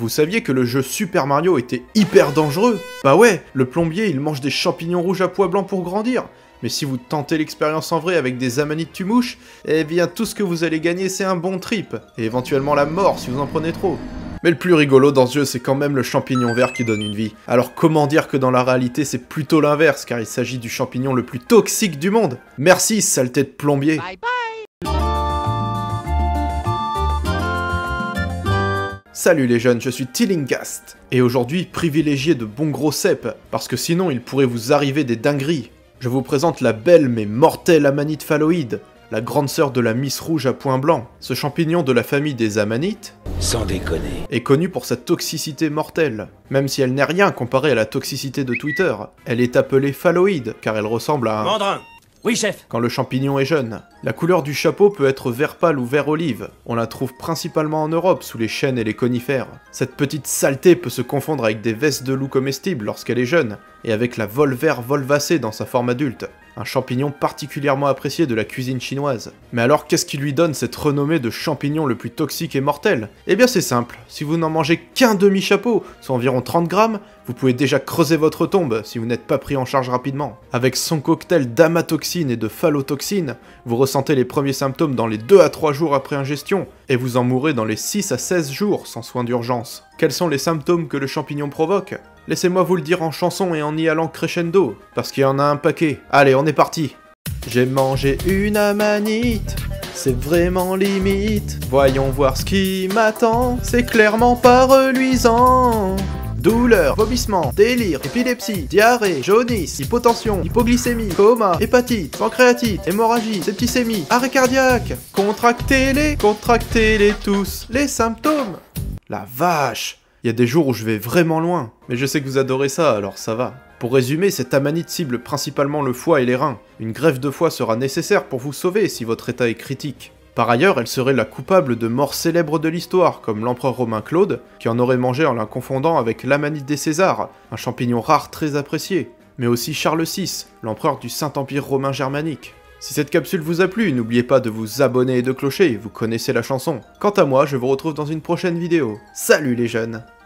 Vous saviez que le jeu Super Mario était hyper dangereux? Bah ouais, le plombier il mange des champignons rouges à pois blancs pour grandir. Mais si vous tentez l'expérience en vrai avec des amanites tumouches, eh bien tout ce que vous allez gagner c'est un bon trip, et éventuellement la mort si vous en prenez trop. Mais le plus rigolo dans ce jeu, c'est quand même le champignon vert qui donne une vie. Alors comment dire que dans la réalité, c'est plutôt l'inverse, car il s'agit du champignon le plus toxique du monde. Merci, saleté de plombier. Bye bye. Salut les jeunes, je suis Tillingast. Et aujourd'hui, privilégié de bons gros cèpes, parce que sinon il pourrait vous arriver des dingueries. Je vous présente la belle mais mortelle amanite phalloïde, la grande sœur de la Miss Rouge à points blancs. Ce champignon de la famille des amanites, sans déconner, est connu pour sa toxicité mortelle. Même si elle n'est rien comparée à la toxicité de Twitter, elle est appelée phalloïde, car elle ressemble à un... Mandrin. Oui, chef. Quand le champignon est jeune. La couleur du chapeau peut être vert pâle ou vert olive. On la trouve principalement en Europe, sous les chênes et les conifères. Cette petite saleté peut se confondre avec des vestes de loup comestibles lorsqu'elle est jeune, et avec la volvère volvacée dans sa forme adulte. Un champignon particulièrement apprécié de la cuisine chinoise. Mais alors qu'est-ce qui lui donne cette renommée de champignon le plus toxique et mortel? Eh bien c'est simple, si vous n'en mangez qu'un demi-chapeau, soit environ 30 grammes, vous pouvez déjà creuser votre tombe si vous n'êtes pas pris en charge rapidement. Avec son cocktail d'amatoxine et de phallotoxine, vous ressentez les premiers symptômes dans les 2 à 3 jours après ingestion, et vous en mourrez dans les 6 à 16 jours sans soins d'urgence. Quels sont les symptômes que le champignon provoque? Laissez-moi vous le dire en chanson et en y allant crescendo, parce qu'il y en a un paquet. Allez, on est parti. J'ai mangé une amanite, c'est vraiment limite. Voyons voir ce qui m'attend, c'est clairement pas reluisant. Douleur, vomissement, délire, épilepsie, diarrhée, jaunisse, hypotension, hypoglycémie, coma, hépatite, pancréatite, hémorragie, septicémie, arrêt cardiaque. Contractez-les tous, les symptômes. La vache! Il y a des jours où je vais vraiment loin, mais je sais que vous adorez ça, alors ça va. Pour résumer, cette amanite cible principalement le foie et les reins. Une greffe de foie sera nécessaire pour vous sauver si votre état est critique. Par ailleurs, elle serait la coupable de morts célèbres de l'histoire, comme l'empereur romain Claude, qui en aurait mangé en la confondant avec l'amanite des Césars, un champignon rare très apprécié. Mais aussi Charles VI, l'empereur du Saint-Empire romain germanique. Si cette capsule vous a plu, n'oubliez pas de vous abonner et de clocher, vous connaissez la chanson. Quant à moi, je vous retrouve dans une prochaine vidéo. Salut les jeunes!